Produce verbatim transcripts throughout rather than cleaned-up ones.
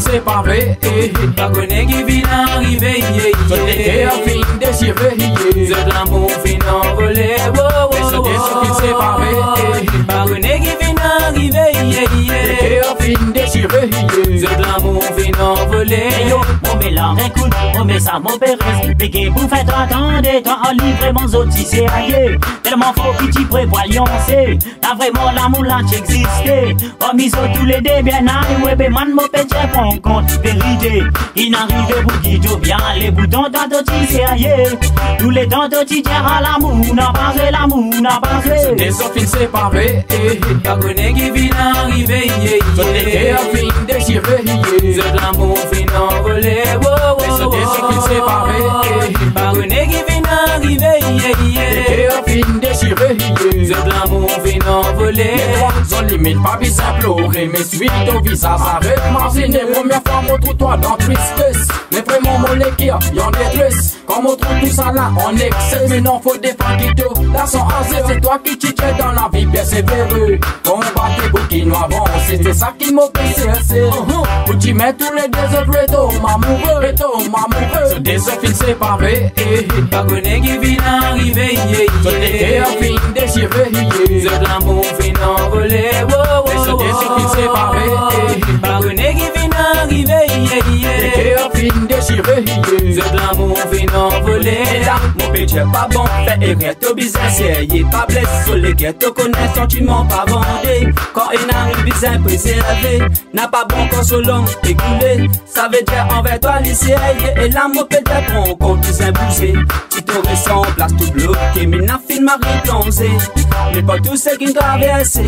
séparés. Pas connaît qui vient arriver. Toutes les cœurs fin déchirés. De l'amour fin envolé. Ce déshofin séparés. Pas connaît qui vient arriver. Les cœurs fin déchirés. De l'amour fin envolé. Mon mélange écoute, mon met ça, mon père péqué pour faire toi attendre, toi en livre, mon autre si c'est ailleurs. Tellement faux petit prévoit lyoncer. T'as vraiment l'amour là qui existait. Oh, mis sur tous les dés, bien allé, ouais, ben man, mon péché, prend compte, vérité. Il n'arrive pour qui tout bien, les boutons, tantôt si c'est ailleurs. Tous les tantôt si tiens à l'amour, n'a pas joué l'amour, n'a pas joué. Ce déshofin séparés. Pas connaît qui vient arriver. Toutes les cœurs fin déchirés. De l'amour fin envolé. Ce déshofin séparés. Pas connaît qui vient arriver. Les cœurs fin déchirés. De l'amour fin envolé. Les droits sont limites, pas bizarre pleurer. Mais suite au visage arrête marginer. Première fois mon trottoir dans tristesse. Mais vraiment mon équipe, y'en détresse. Comme on trouve tout ça là, on excès. Mais non, faut défendre qui tout. Là sans hasard, c'est toi qui t'y tiens dans la vie persévéreux. Combattre pour qu'il nous avance. C'est ça qui m'a persévéré. Pour t'y mettre tous les deux autres rétos. M'amoureux, rétos, m'amoureux. Ce déshofin séparés. Pas connaît qui vient arriver. Toutes les cœurs fin déchirés. De l'amour fin envolé. Ce déshofin séparés. Pas connaît qui vient arriver. Les cœurs fin déchirés. De l'amour fin envolé. Mon péché pas bon, fait erreur, tout bizarre, c'est y pas blessé sur les guettes, tu connais sentiment pas vendé. Quand il arrive bizarre, préservé, n'a pas bon consolant, écoulé. Ça veut dire envers toi, lycée, et là, mon péché prend compte, bizarre bougé. Si tu ressembles, place tout bloqué, mais n'a film Marie plongé. Mais pas tous ceux qui traversent,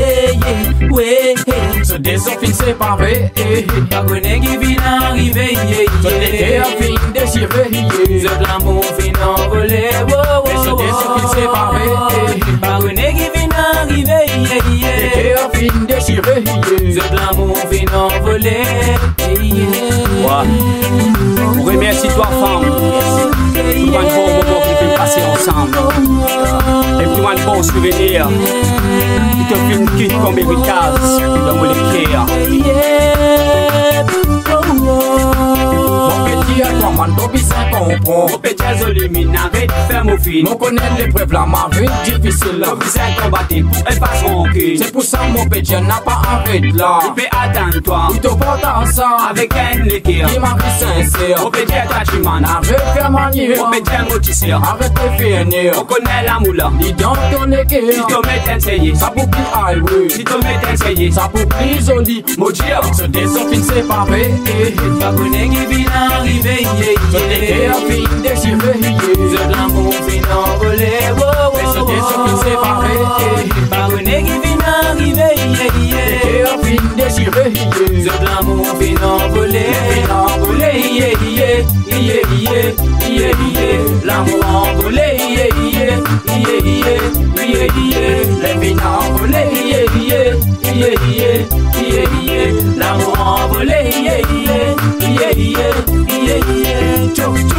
ouais. Ce déshofin séparés. Pas connaît qui vient arriver. Toutes les cœurs fin déchirés. De l'amour fin envolé. Ce déshofin séparés. Pas connaît qui vient arriver. Les cœurs fin déchirés. De l'amour fin envolé. Ouais. Remercie toi, femme. Pour un bon moment qu'on peut passer ensemble. Et pour un bon souvenir. Qui te fait une quitte comme héritage dans mon écrire. Mon petit à toi, man, t'as bizarre comprend. Mon péché élimine, arrête de faire mon film. Mon connaît l'épreuve, la marée difficile. Mon bizarre combattre pour elle passe tranquille. C'est pour ça mon péché n'a pas arrêté là. Tu peux attendre toi. Il te porte ensemble Avec un liquide. qui m'a fait sincère. Mon péché toi tu m'en as. Arrête de faire manier. Mon péché motiveur. Arrête de finir. On connaît l'amour là. Dis donc ton équipe. Si tu m'es enseigné. Ça pour plus highway. Si tu m'es enseigné. Ça pour plus joli. Mon Dieu. Ce déshofin séparés. Pas connaît qui vient arriver. Toutes les cœurs fin déchirés. De l'amour fin envolé. Ce déshofin séparés. Pas connaît qui vient arriver. Les cœurs fin déchirés. De l'amour fin envolé. Envolé, Yeah, yeah, yeah, yeah, yeah, yeah. L'amour envolé. Yeah, yeah, yeah, yeah, yeah, yeah. les vignes envolées. Yeah, yeah, yeah, yeah, yeah, yeah. L'amour envolé. Yeah, yeah, yeah, yeah, yeah, yeah. Tchou, tchou.